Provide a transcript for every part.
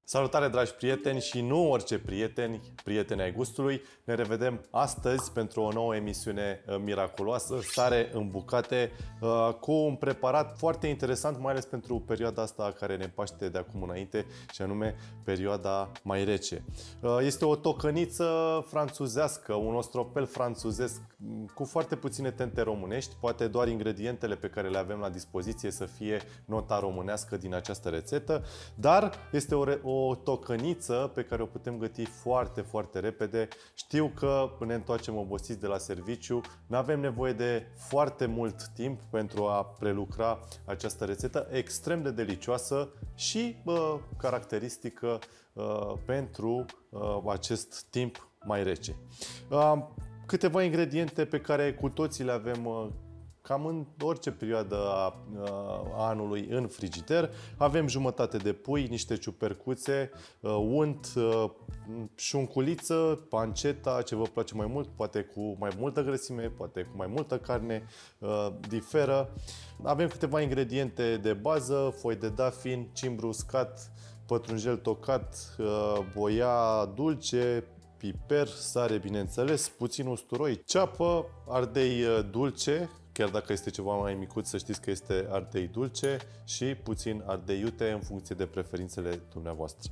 Salutare, dragi prieteni și nu orice prieteni, prieteni ai gustului. Ne revedem astăzi pentru o nouă emisiune miraculoasă, sare în bucate, cu un preparat foarte interesant, mai ales pentru perioada asta care ne paște de acum înainte, și anume perioada mai rece. Este o tocăniță franțuzească, un ostropel franțuzesc cu foarte puține tente românești, poate doar ingredientele pe care le avem la dispoziție să fie nota românească din această rețetă, dar este o tocăniță pe care o putem găti foarte, foarte repede. Știu că ne întoarcem obosiți de la serviciu, nu avem nevoie de foarte mult timp pentru a prelucra această rețetă extrem de delicioasă și caracteristică pentru acest timp mai rece. Câteva ingrediente pe care cu toții le avem cam în orice perioadă a anului în frigider. Avem jumătate de pui, niște ciupercuțe, unt, șunculiță, panceta, ce vă place mai mult, poate cu mai multă grăsime, poate cu mai multă carne, diferă. Avem câteva ingrediente de bază, foi de dafin, cimbru uscat, pătrunjel tocat, boia dulce, piper, sare, bineînțeles, puțin usturoi, ceapă, ardei dulce, chiar dacă este ceva mai micuț, să știți că este ardei dulce, și puțin ardei iute în funcție de preferințele dumneavoastră.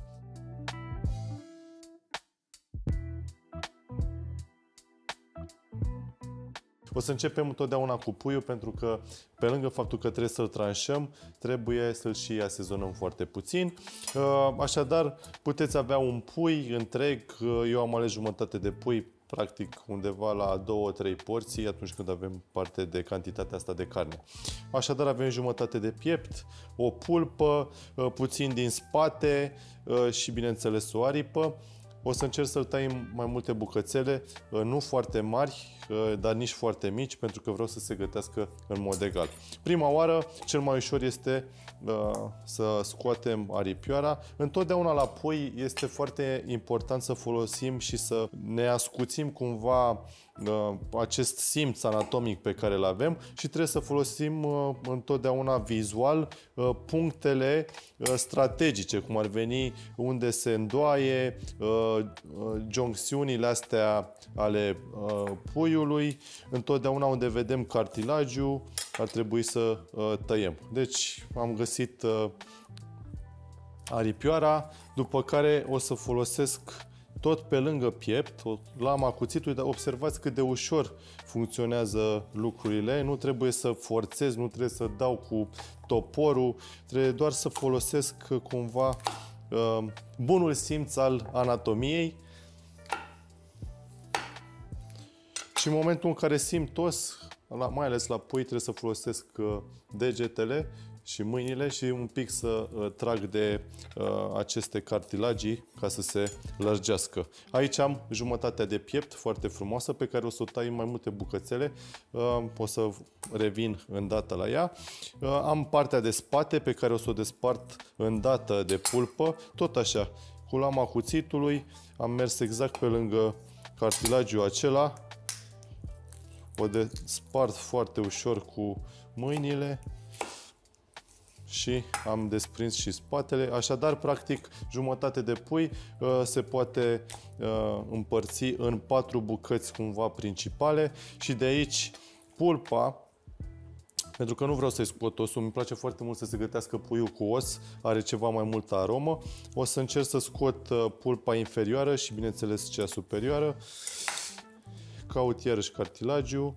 O să începem întotdeauna cu puiul, pentru că pe lângă faptul că trebuie să-l tranșăm, trebuie să-l și asezonăm foarte puțin. Așadar, puteți avea un pui întreg. Eu am ales jumătate de pui, practic undeva la 2-3 porții atunci când avem parte de cantitatea asta de carne. Așadar, avem jumătate de piept, o pulpă, puțin din spate și, bineînțeles, o aripă. O să încerc să-l tai mai multe bucățele, nu foarte mari, dar nici foarte mici, pentru că vreau să se gătească în mod egal. Prima oară, cel mai ușor este să scoatem aripioara. Întotdeauna la pui este foarte important să folosim și să ne ascuțim cumva acest simț anatomic pe care îl avem și trebuie să folosim întotdeauna vizual punctele strategice, cum ar veni unde se îndoaie, joncțiunile astea ale puiului, întotdeauna unde vedem cartilagiul ar trebui să tăiem. Deci am găsit aripioara, după care o să folosesc tot pe lângă piept, lama cuțitului, dar observați cât de ușor funcționează lucrurile. Nu trebuie să forțez, nu trebuie să dau cu toporul, trebuie doar să folosesc cumva bunul simț al anatomiei. Și în momentul în care simt os, mai ales la pui, trebuie să folosesc degetele și mâinile și un pic să trag de aceste cartilagii ca să se lărgească. Aici am jumătatea de piept foarte frumoasă pe care o să o tai în mai multe bucățele. O să revin îndată la ea. Am partea de spate pe care o să o despart îndată de pulpă. Tot așa, cu lama cuțitului am mers exact pe lângă cartilagiul acela. O despart foarte ușor cu mâinile și am desprins și spatele. Așadar, practic, jumătate de pui se poate împărți în 4 bucăți cumva principale și de aici pulpa, pentru că nu vreau să-i scot osul, îmi place foarte mult să se gătească puiul cu os, are ceva mai multă aromă. O să încerc să scot pulpa inferioară și, bineînțeles, cea superioară. Caut iarăși cartilagiul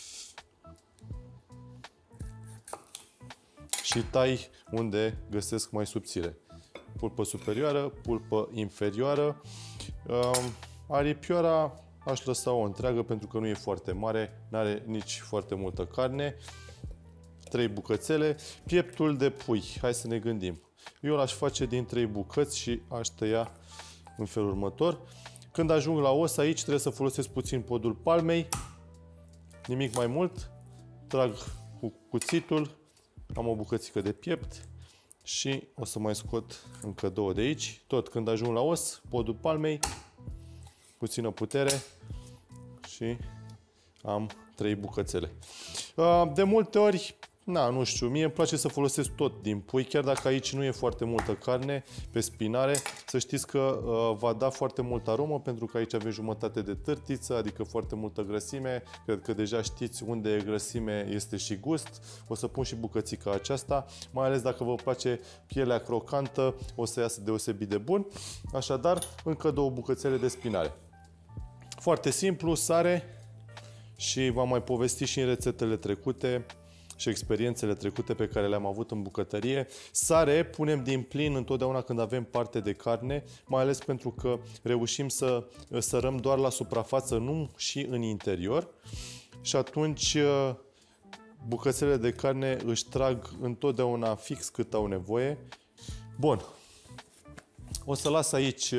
și tai unde găsesc mai subțire. Pulpă superioară, pulpă inferioară. Aripioara aș lăsa-o întreagă pentru că nu e foarte mare, nu are nici foarte multă carne. 3 bucățele. Pieptul de pui, hai să ne gândim. Eu l-aș face din 3 bucăți și aș tăia în felul următor. Când ajung la os, aici trebuie să folosesc puțin podul palmei, nimic mai mult. Trag cu cuțitul, am o bucățică de piept și o să mai scot încă 2 de aici. Tot când ajung la os, podul palmei, puțină putere și am 3 bucățele. De multe ori Na, nu știu, mie îmi place să folosesc tot din pui, chiar dacă aici nu e foarte multă carne pe spinare, să știți că va da foarte multă aromă, pentru că aici avem jumătate de târtiță, adică foarte multă grăsime. Cred că deja știți unde e grăsime, este și gust. O să pun și bucățica aceasta, mai ales dacă vă place pielea crocantă, o să iasă deosebit de bun. Așadar, încă 2 bucățele de spinare. Foarte simplu, sare și v-am mai povestit și în rețetele trecute și experiențele trecute pe care le-am avut în bucătărie. Sare punem din plin întotdeauna când avem parte de carne, mai ales pentru că reușim să sărăm doar la suprafață, nu și în interior. Și atunci bucățele de carne își trag întotdeauna fix cât au nevoie. Bun. O să las aici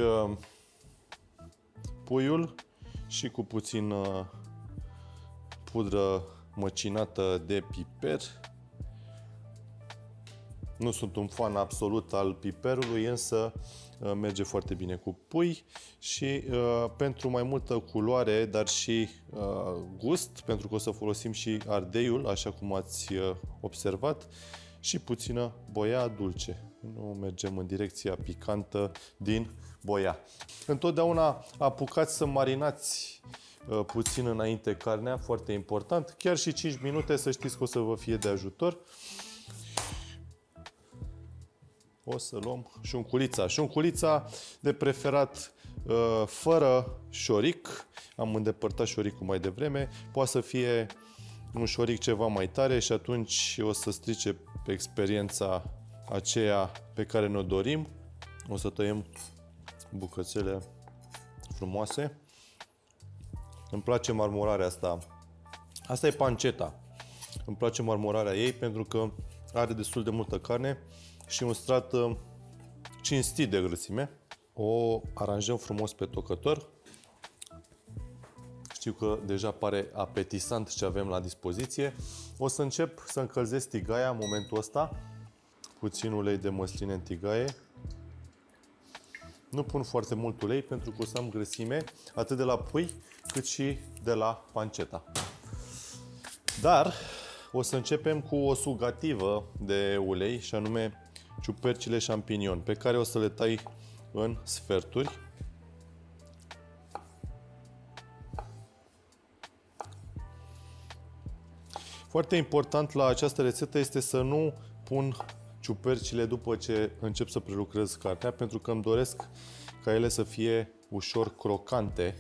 puiul și cu puțin pudră măcinată de piper. Nu sunt un fan absolut al piperului, însă merge foarte bine cu pui și pentru mai multă culoare, dar și gust, pentru că o să folosim și ardeiul, așa cum ați observat, și puțină boia dulce. Nu mergem în direcția picantă din boia. Întotdeauna apucați să marinați puțin înainte carnea, foarte important. Chiar și 5 minute, să știți că o să vă fie de ajutor. O să luăm șunculița. Șunculița de preferat fără șoric. Am îndepărtat șoricul mai devreme. Poate să fie un șoric ceva mai tare și atunci o să strice pe experiența aceea pe care ne-o dorim. O să tăiem bucățele frumoase. Îmi place marmurarea asta. Asta e panceta. Îmi place marmurarea ei pentru că are destul de multă carne și un strat cinstit de grăsime. O aranjăm frumos pe tocător. Știu că deja pare apetisant ce avem la dispoziție. O să încep să încălzesc tigaia în momentul ăsta. Puțin ulei de măsline în tigaie. Nu pun foarte mult ulei pentru că o să am grăsime atât de la pui cât și de la panceta. Dar o să începem cu o sugativă de ulei și anume ciupercile șampinion, pe care o să le tai în sferturi. Foarte important la această rețetă este să nu pun ciupercile după ce încep să prelucrez carnea, pentru că îmi doresc ca ele să fie ușor crocante.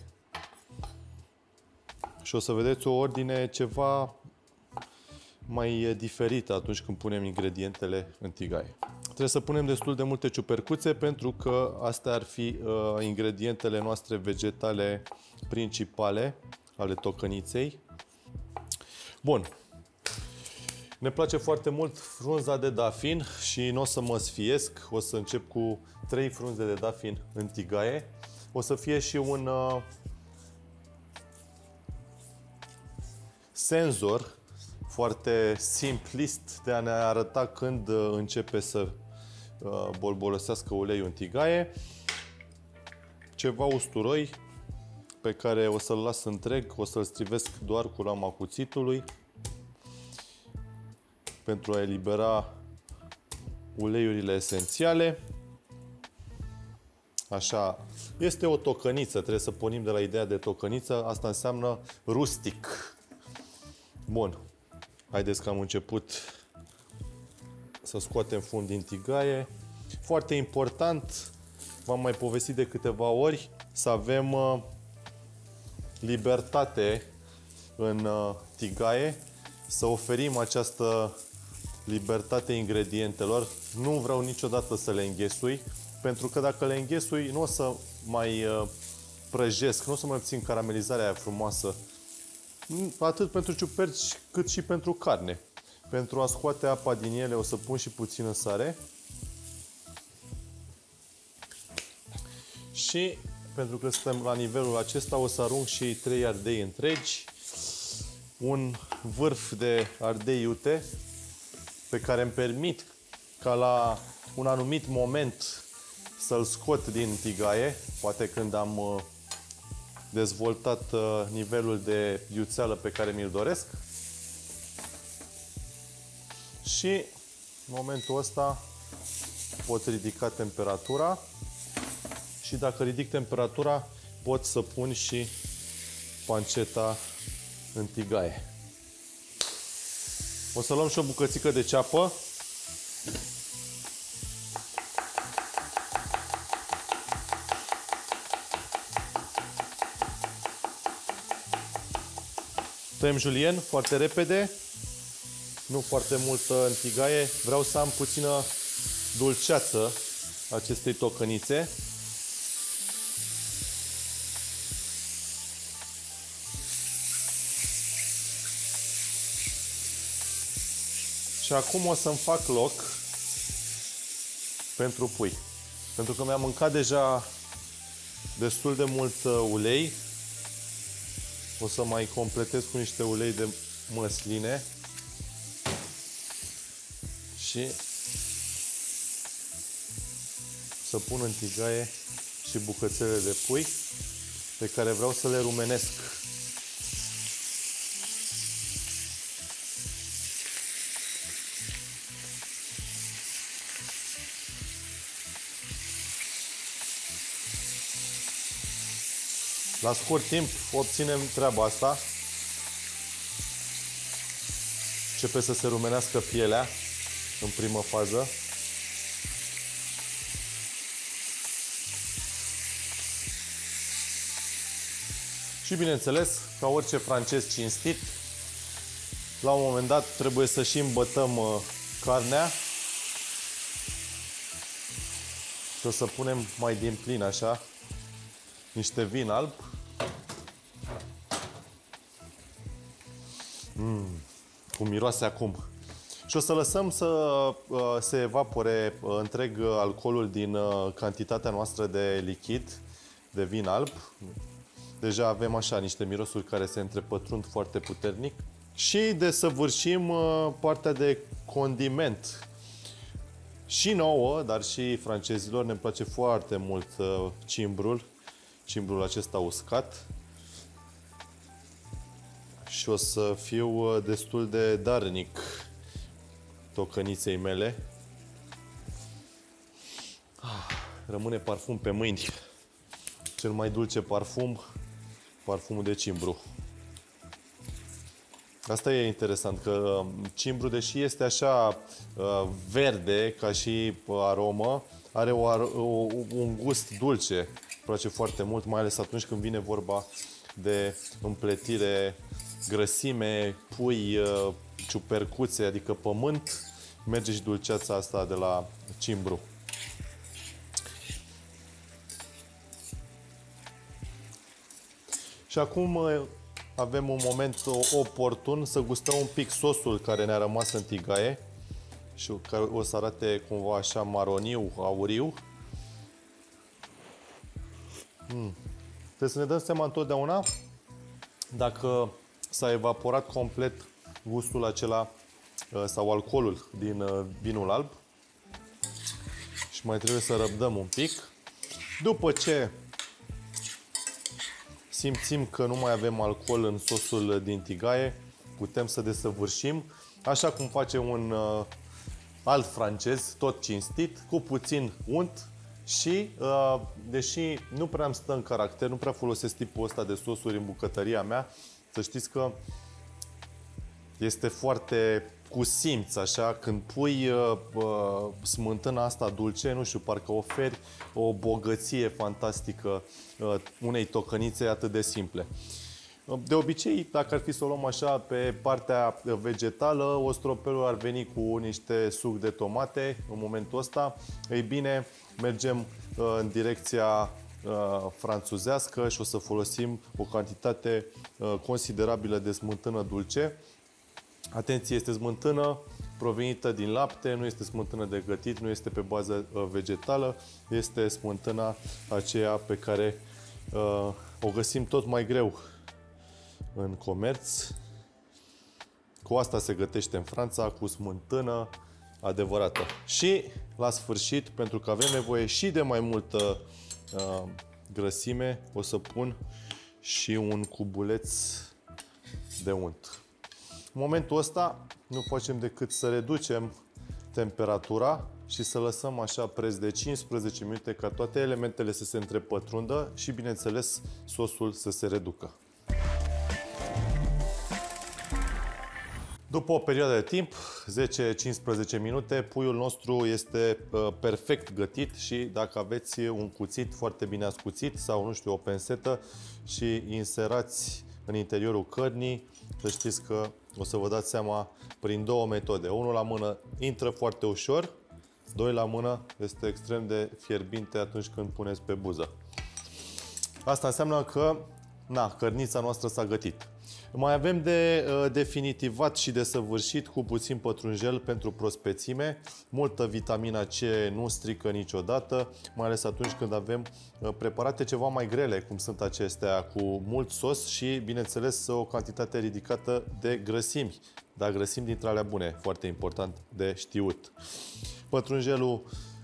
Și o să vedeți o ordine ceva mai diferită atunci când punem ingredientele în tigaie. Trebuie să punem destul de multe ciupercuțe pentru că astea ar fi ingredientele noastre vegetale principale ale tocăniței. Bun. Ne place foarte mult frunza de dafin și nu o să mă sfiesc. O să încep cu 3 frunze de dafin în tigaie. O să fie și un senzor foarte simplist de a ne arăta când începe să bolbolosească uleiul în tigaie. Ceva usturoi pe care o să-l las întreg, o să-l strivesc doar cu lama cuțitului pentru a elibera uleiurile esențiale. Așa, este o tocăniță, trebuie să pornim de la ideea de tocăniță, asta înseamnă rustic. Bun, haideți că am început să scoatem fund din tigaie. Foarte important, v-am mai povestit de câteva ori, să avem libertate în tigaie, să oferim această libertate ingredientelor. Nu vreau niciodată să le înghesui, pentru că dacă le înghesui nu o să mai prăjesc, nu o să mai obțin caramelizarea aia frumoasă, atât pentru ciuperci cât și pentru carne. Pentru a scoate apa din ele o să pun și puțină sare. Și pentru că suntem la nivelul acesta o să arunc și 3 ardei întregi, un vârf de ardei iute pe care îmi permit ca la un anumit moment să-l scot din tigaie, poate când am dezvoltat nivelul de iuțeală pe care mi-l doresc. Și în momentul ăsta pot ridica temperatura și dacă ridic temperatura pot să pun și panceta în tigaie. O să luăm și o bucățică de ceapă. Tăiem julienne foarte repede, nu foarte mult în tigaie. Vreau să am puțină dulceață acestei tocănițe. Și acum o să-mi fac loc pentru pui. Pentru că mi-am mâncat deja destul de mult ulei. O să mai completez cu niște ulei de măsline. Și să pun în tigaie și bucățele de pui pe care vreau să le rumenesc. La scurt timp obținem treaba asta. Începe să se rumenească pielea în primă fază. Și bineînțeles, ca orice francez cinstit, la un moment dat trebuie să și îmbătăm carnea. Și o să punem mai din plin așa niște vin alb. Cum miroase acum. Și o să lăsăm să se evapore întreg alcoolul din cantitatea noastră de lichid, de vin alb. Deja avem așa niște mirosuri care se întrepătrund foarte puternic. Și desăvârșim partea de condiment. Și nouă, dar și francezilor, ne place foarte mult cimbrul acesta uscat. Și o să fiu destul de darnic tocăniței mele. Rămâne parfum pe mâini. Cel mai dulce parfum, parfumul de cimbru. Asta e interesant, că cimbru, deși este așa verde ca și aromă, are un gust dulce. Îmi place foarte mult, mai ales atunci când vine vorba de împletire, grăsime, pui, ciupercuțe, adică pământ, merge și dulceața asta de la cimbru. Și acum avem un moment oportun să gustăm un pic sosul care ne-a rămas în tigaie și care o să arate cumva așa maroniu, auriu. Trebuie să ne dăm seama întotdeauna dacă s-a evaporat complet gustul acela sau alcoolul din vinul alb. Și mai trebuie să răbdăm un pic. După ce simțim că nu mai avem alcool în sosul din tigaie, putem să desăvârșim, așa cum face un alt francez, tot cinstit, cu puțin unt și, deși nu prea îmi stă în caracter, nu prea folosesc tipul ăsta de sosuri în bucătăria mea, să știți că este foarte cu simț, așa, când pui smântâna asta dulce, nu știu, parcă oferi o bogăție fantastică unei tocănițe atât de simple. De obicei, dacă ar fi să o luăm așa pe partea vegetală, ostropelul ar veni cu niște suc de tomate în momentul ăsta. Ei bine, mergem în direcția franțuzească și o să folosim o cantitate considerabilă de smântână dulce. Atenție, este smântână provenită din lapte, nu este smântână de gătit, nu este pe bază vegetală, este smântâna aceea pe care o găsim tot mai greu în comerț. Cu asta se gătește în Franța, cu smântână adevărată. Și la sfârșit, pentru că avem nevoie și de mai multă grăsime, o să pun și un cubuleț de unt. În momentul ăsta nu facem decât să reducem temperatura și să lăsăm așa preț de 15 minute ca toate elementele să se întrepătrundă și, bineînțeles, sosul să se reducă. După o perioadă de timp, 10-15 minute, puiul nostru este perfect gătit și dacă aveți un cuțit foarte bine ascuțit sau, nu știu, o pensetă și inserați în interiorul cărnii, să știți că o să vă dați seama prin două metode. Unul la mână intră foarte ușor, doi la mână este extrem de fierbinte atunci când puneți pe buză. Asta înseamnă că, cărnița noastră s-a gătit. Mai avem de definitivat și de săvârșit cu puțin pătrunjel pentru prospețime. Multă vitamina C nu strică niciodată, mai ales atunci când avem preparate ceva mai grele, cum sunt acestea, cu mult sos și, bineînțeles, o cantitate ridicată de grăsimi. Dar grăsimi dintre alea bune, foarte important de știut. Pătrunjelul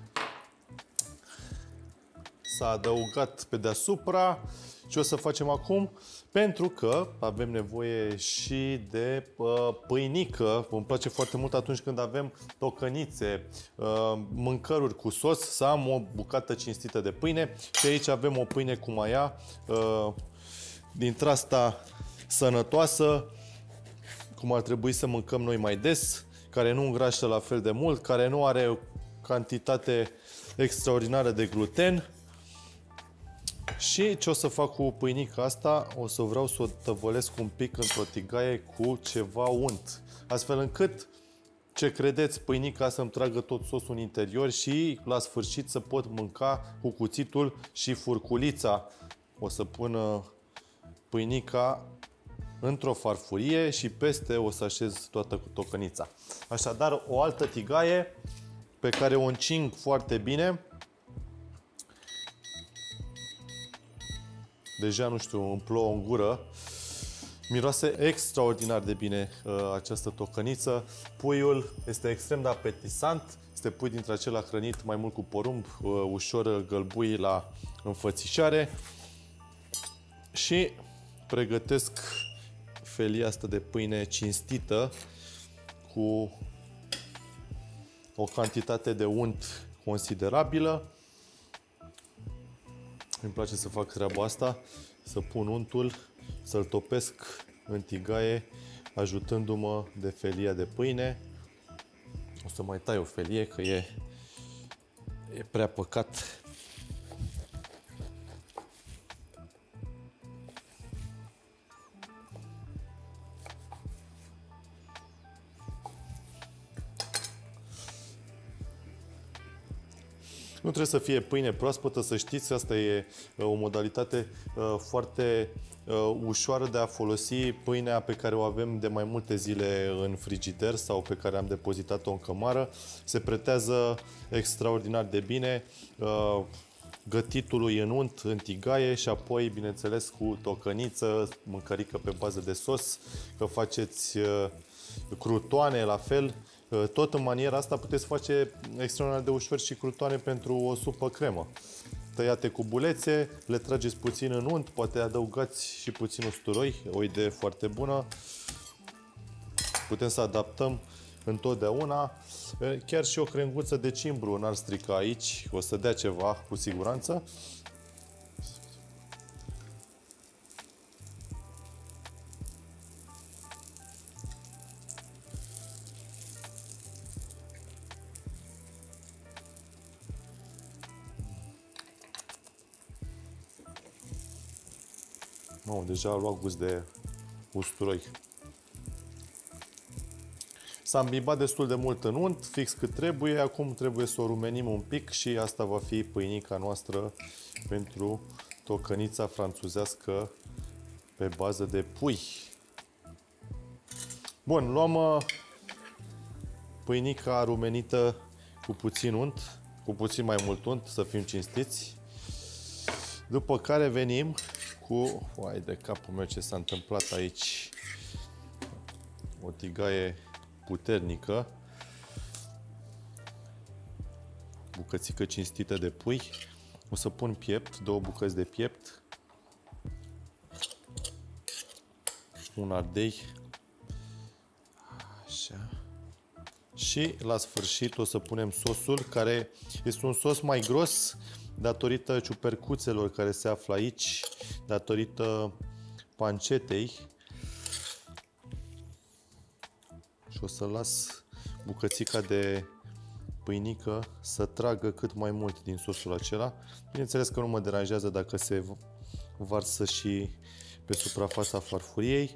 s-a adăugat pe deasupra. Ce o să facem acum? Pentru că avem nevoie și de pâinică. Îmi place foarte mult atunci când avem tocănițe, mâncăruri cu sos, să am o bucată cinstită de pâine. Și aici avem o pâine cu maia, dintre asta sănătoasă, cum ar trebui să mâncăm noi mai des, care nu îngrașă la fel de mult, care nu are o cantitate extraordinară de gluten. Și ce o să fac cu pâinica asta? O să vreau să o tăvălesc un pic într-o tigaie cu ceva unt, astfel încât, ce credeți, pâinica să-mi tragă tot sosul în interior și la sfârșit să pot mânca cu cuțitul și furculița. O să pun pâinica într-o farfurie și peste o să așez toată tocănița. Așadar, o altă tigaie pe care o încing foarte bine. Deja, nu știu, îmi plouă în gură. Miroase extraordinar de bine această tocăniță. Puiul este extrem de apetisant. Este pui dintre acela hrănit mai mult cu porumb, ușor gălbui la înfățișare. Și pregătesc felia asta de pâine cinstită cu o cantitate de unt considerabilă. Îmi place să fac treaba asta, să pun untul, să-l topesc în tigaie, ajutându-mă de felia de pâine. O să mai tai o felie, că e prea păcat. Nu trebuie să fie pâine proaspătă, să știți, asta e o modalitate foarte ușoară de a folosi pâinea pe care o avem de mai multe zile în frigider sau pe care am depozitat-o în cămară. Se pretează extraordinar de bine gătitului în unt, în tigaie și apoi, bineînțeles, cu tocăniță, mâncărică pe bază de sos, că faceți crutoane la fel. Tot în maniera asta puteți face extraordinar de ușor și crutoane pentru o supă cremă. Tăiate cu bulețe, le trageți puțin în unt, poate adăugați și puțin usturoi, o idee foarte bună. Putem să adaptăm întotdeauna. Chiar și o crenguță de cimbru n-ar strica aici, o să dea ceva cu siguranță. Deja a luat gust de usturoi. S-a îmbibat destul de mult în unt, fix cât trebuie. Acum trebuie să o rumenim un pic și asta va fi pâinica noastră pentru tocănița franțuzească pe bază de pui. Bun, luăm pâinica rumenită cu puțin unt, cu puțin mai mult unt, să fim cinstiți. După care venim cu, uai de capul meu ce s-a întâmplat aici, o tigaie puternică, bucățică cinstită de pui. O să pun piept, două bucăți de piept, un ardei, așa, Și la sfârșit o să punem sosul, care este un sos mai gros datorită ciupercuțelor care se află aici, datorită pancetei. Și o să las bucățica de pâinică să tragă cât mai mult din sosul acela. Bineînțeles că nu mă deranjează dacă se varsă și pe suprafața farfuriei.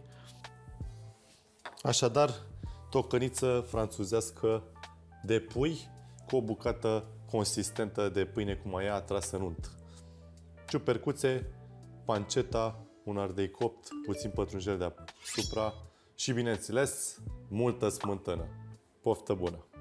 Așadar, tocăniță franțuzească de pui cu o bucată consistentă de pâine cu maia trasă în unt. Ciupercuțe, panceta, un ardei copt, puțin pătrunjel deasupra și, bineînțeles, multă smântână. Poftă bună!